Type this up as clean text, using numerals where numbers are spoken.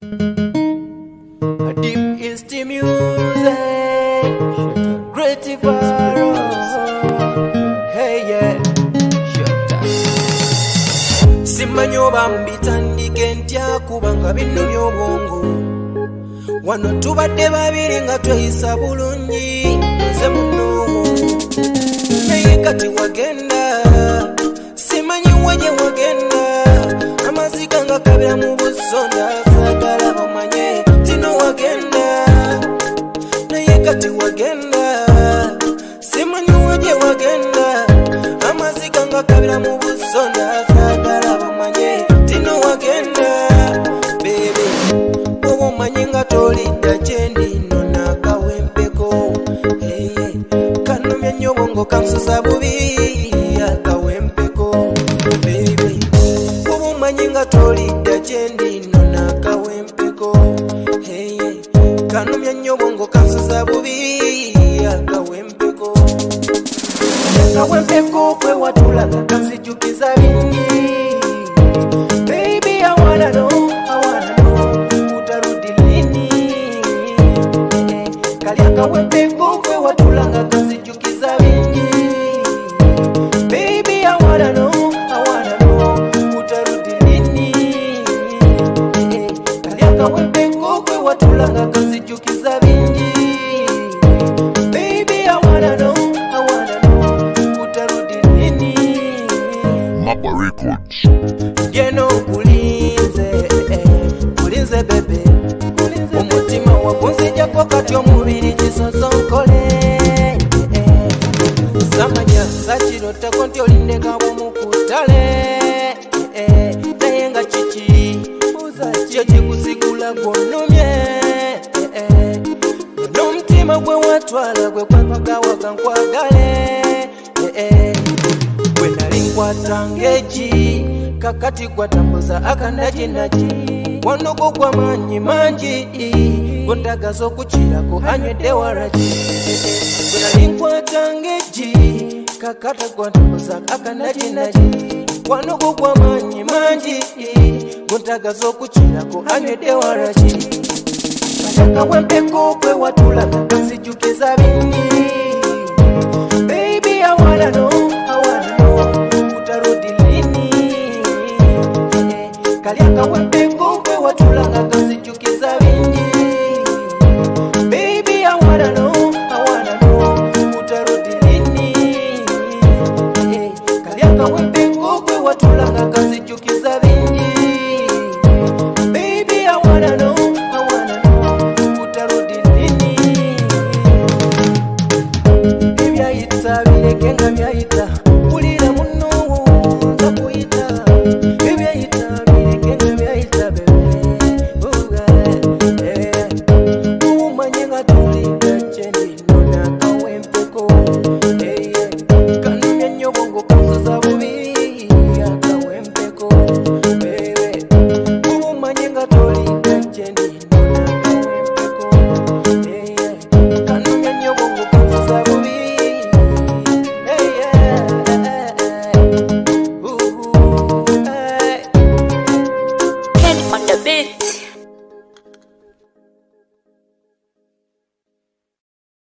Deep is the music, great Varos. Hey yeah, simanyo bambitandike ntya kubanga bino byobwongo wano tubadde babiri nga tweyisa bulungi nze muno naye kati wagenda simanyi waje wagenda amaziga nga kabira mu busonda sagala bamanye tino wagenda naye kati wagenda simanyi waje wagenda amaziga nga kabira mu busonda sagala bamanye tino wagenda baby obo manyi nga tolidda gyendi nona akawempeko hey, kanumya nnyo bongo kansuza bubi akawempeko baby obo manyi nga tolidda gyendi nona akawempeko hey, kanumya nnyo bongo kansuza bubi akawempeko akawempeko kwe watulaga kansijukiza bingi baby I wanna know utarudi lini kali akawempeko kwe watulaga kansijukiza bingi baby I wanna know utarudi lini kali akawempeko kwe watulaga kansijukiza bingi baby I wanna know utarudi lini Mapa Records. Geno kulinze bebe umutima wakunzijako kati omubiri kisosonkole samanya sakirotako nti olindekabo mukutale naye nga kiki kyo kikusigula gwonomye n'omutima gwe watwala gwe kwapagawaga nkwagale gwe nali nkwatanga eki kakati gwatambuza akanajinaji wanogo gwa manyi mangi gondagaza okukirako anywedde waragi gwe nali nkwatanga eki kakati gwatambuza akanajinaji wanogo gwa manyi mangi gondagaza okukirako anywedde waragi akawempeko kwe watulaga kansijukiza bingi baby I wanna know utarudi lini kali akawempeko